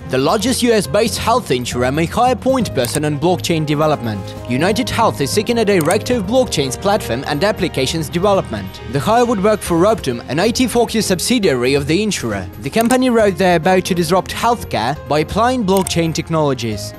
The largest US-based health insurer may hire a point person on blockchain development. UnitedHealth is seeking a director of blockchain's platform and applications development. The hire would work for Optum, an IT-focused subsidiary of the insurer. The company wrote they're about to disrupt healthcare by applying blockchain technologies.